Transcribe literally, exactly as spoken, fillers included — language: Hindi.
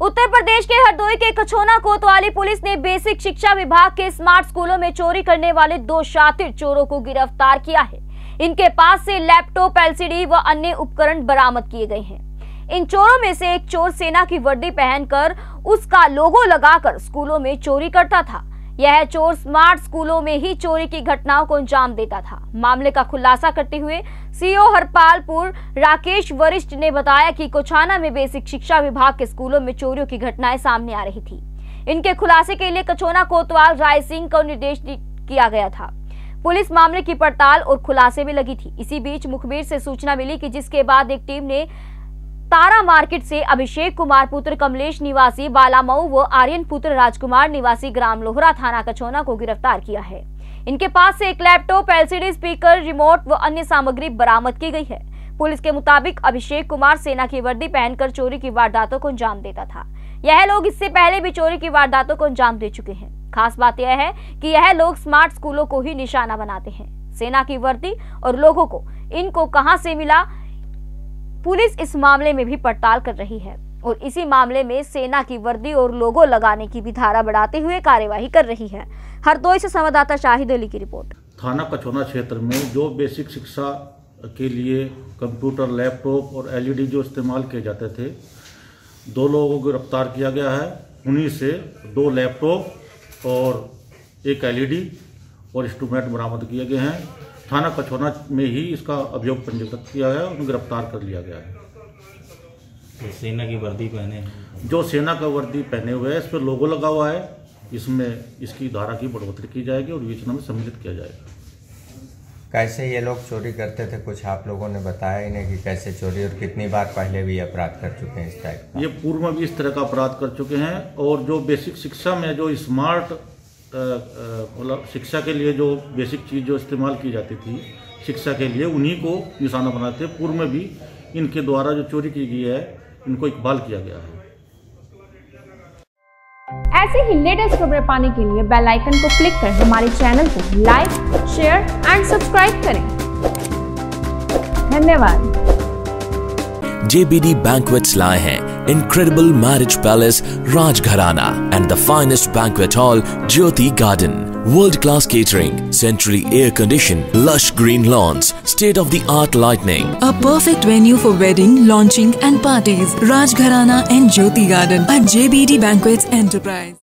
उत्तर प्रदेश के हरदोई के कछोना कोतवाली पुलिस ने बेसिक शिक्षा विभाग के स्मार्ट स्कूलों में चोरी करने वाले दो शातिर चोरों को गिरफ्तार किया है। इनके पास से लैपटॉप, एलसीडी व अन्य उपकरण बरामद किए गए हैं। इन चोरों में से एक चोर सेना की वर्दी पहनकर उसका लोगो लगाकर स्कूलों में चोरी करता था। यह चोर स्मार्ट स्कूलों में ही चोरी की घटनाओं को अंजाम देता था। मामले का खुलासा करते हुए सीओ हरपालपुर राकेश वरिष्ठ ने बताया कि कोछाना में बेसिक शिक्षा विभाग के स्कूलों में चोरियों की घटनाएं सामने आ रही थी। इनके खुलासे के लिए कछोना कोतवाल राय सिंह को निर्देश किया गया था। पुलिस मामले की पड़ताल और खुलासे में लगी थी। इसी बीच मुखबिर से सूचना मिली कि जिसके बाद एक टीम ने तारा मार्केट से अभिषेक कुमार पुत्र कमलेश निवासी बालामऊ व आर्यन पुत्र राजकुमार निवासी ग्राम लोहरा थाना कछोना को गिरफ्तार किया है। इनके पास से एक लैपटॉप, एलसीडी, स्पीकर, रिमोट व अन्य सामग्री बरामद की गई है। पुलिस के मुताबिक अभिषेक कुमार सेना की वर्दी पहनकर चोरी की वारदातों को अंजाम देता था। यह लोग इससे पहले भी चोरी की वारदातों को अंजाम दे चुके हैं। खास बात यह है कि यह लोग स्मार्ट स्कूलों को ही निशाना बनाते हैं। सेना की वर्दी और लोगों को इनको कहां से मिला, पुलिस इस मामले में भी पड़ताल कर रही है और इसी मामले में सेना की वर्दी और लोगो लगाने की भी धारा बढ़ाते हुए कार्यवाही कर रही है। हरदोई से संवाददाता शाहिद अली की रिपोर्ट। थाना कछोना क्षेत्र में जो बेसिक शिक्षा के लिए कंप्यूटर, लैपटॉप और एलईडी जो इस्तेमाल किए जाते थे, दो लोगों को गिरफ्तार किया गया है। उन्हीं से दो लैपटॉप और एक एलईडी और इंस्ट्रूमेंट बरामद किए गए हैं। थाना कछोना में ही इसका अभियोग पंजीकृत किया गया, उन्हें गिरफ्तार कर लिया गया है। तो सेना की वर्दी पहने हैं, जो सेना का वर्दी पहने हुए है, इस पर लोगो लगा हुआ है। इसमें इसकी धारा की बढ़ोतरी की जाएगी और विवेचना में सम्मिलित किया जाएगा। कैसे ये लोग चोरी करते थे, कुछ आप लोगों ने बताया इन्हें कि कैसे चोरी और कितनी बार पहले भी अपराध कर चुके हैं इस टाइप का? ये पूर्व में भी इस तरह का अपराध कर चुके हैं और जो बेसिक शिक्षा में जो स्मार्ट मतलब शिक्षा के लिए जो बेसिक चीज़ जो इस्तेमाल की जाती थी शिक्षा के लिए, उन्हीं को निशाना बनाते थे। पूर्व में भी इनके द्वारा जो चोरी की गई है, इनको इकबाल किया गया है। ऐसे ही लेटेस्ट खबरें पाने के लिए बेल आइकन को क्लिक कर हमारे चैनल को लाइक, शेयर एंड सब्सक्राइब करें। धन्यवाद। J B D Banquets लाए हैं Incredible Marriage Palace Rajgharana and the finest banquet hall Jyoti Garden. World-class catering, centrally air-conditioned, lush green lawns, state-of-the-art lighting. A perfect venue for wedding, launching and parties. Rajgharana and Jyoti Garden at J B D Banquets Enterprise.